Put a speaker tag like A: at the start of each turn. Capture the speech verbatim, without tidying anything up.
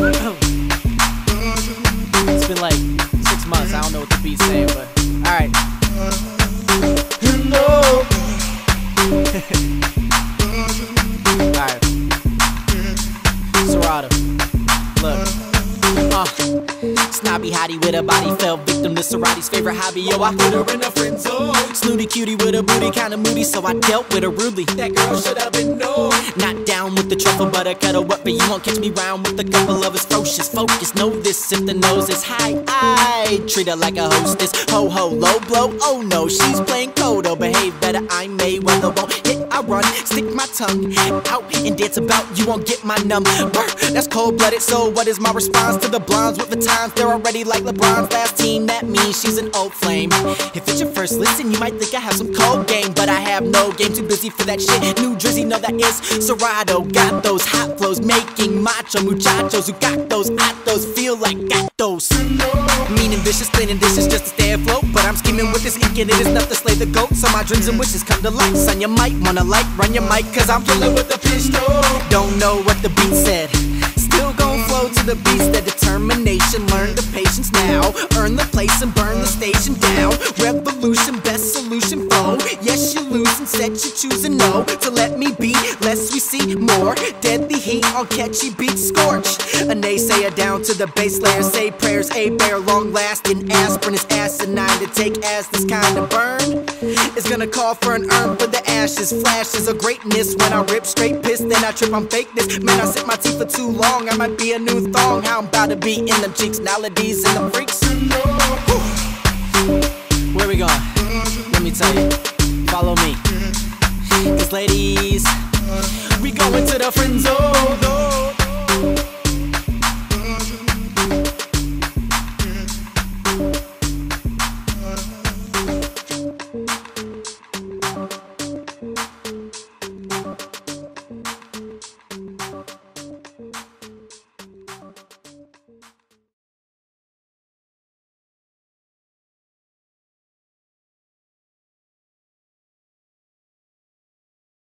A: It's been like six months, I don't know what the beat's saying, but alright. Alright. Serato. Look. Uh, snobby hottie with a body fell victim to Serati's favorite hobby. Yo, I put her in a friend zone. Snooty cutie with a booty, kinda moody, so I dealt with her rudely. That girl should have been known. Not down with the truffle butter cuddle up, but you won't catch me round with a couple of his ferocious focus. Know this if the nose is high, I treat her like a hostess. Ho ho, low blow, oh no, she's playing Kodo. Behave better, I Mayweather. Won't hit, I run, stick my tongue out and dance about. You won't get my number. That's cold-blooded, so what is my response to the blondes with the times? They're already like LeBron's last team. That means she's an old flame. If it's your first listen, you might think I have some cold game, but I have no game, too busy for that shit. New Drizzy, know that is Serato. Got those hot flows, making macho muchachos who got those atos feel like gatos. Mean and vicious, cleaning dishes just to stay afloat, but I'm scheming with this ink and it is enough to slay the goat. So my dreams and wishes come to light. Son, you might wanna like, run your mic, cause I'm killing with the pistol. Don't know what the beat said, still gon' flow to the beats. That determination, learn the patience now. Earn the place and burn the station down. Revolution, best solution, foe. Yes, you lose and said you choosing no to let me be, lest we see more deadly heat on catchy beats scorch. A naysayer down to the base layer, say prayers, a bear long lasting. Aspirin is asinine to take as this kind of burn is gonna call for an urn for the ashes. Flashes of greatness when I rip straight piss, then I trip on fakeness. Man, I sit my teeth for too long, I might be a new thong. How I'm about to be in them cheeks, melodies and them freaks. Where we going? Let me tell you, follow me. Cause ladies, we going to the friend zone.